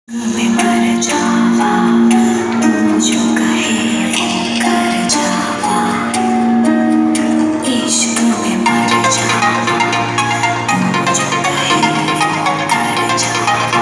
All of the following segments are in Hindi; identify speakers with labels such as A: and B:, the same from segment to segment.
A: मैं मर जावा, तू जो कहे वो कर जावा। इश्क में मर जावा, तू जो कहे वो कर जावा।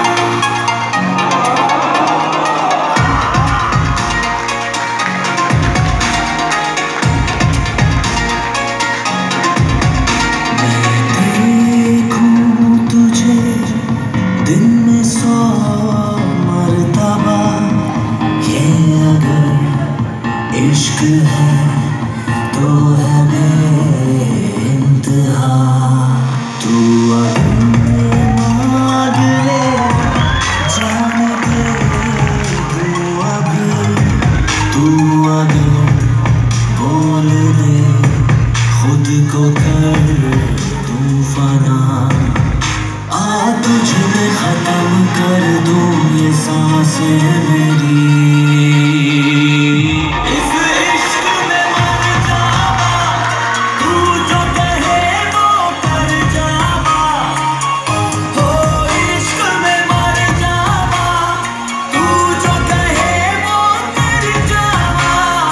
A: मैं देखूं तुझे दिन में 100 मर्तबा, ये अगर इश्क है तो है बेइंतहा। तू अगर मांग ले जान दे तू अभी, तू अगर बोल दे खुद को कर दूं फना। आ तुझ में खत्म कर दूं ये सांसें मेरी। इस इश्क में मर जावा, तू जो कहे वो कर जावा। हो इश्क में मर जावा, तू जो कहे वो कर जावा।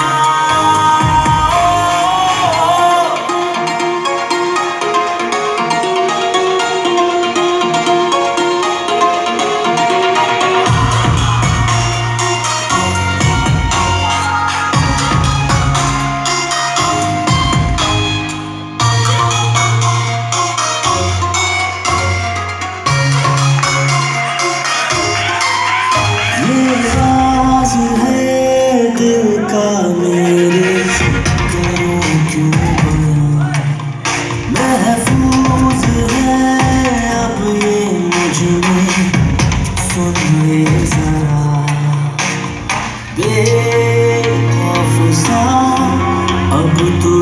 A: राज है दिल का मेरे, करूं क्यों बयां। महफूज है अब ये मुझ में, सुन ले जरा। बेखौफ सा अब तो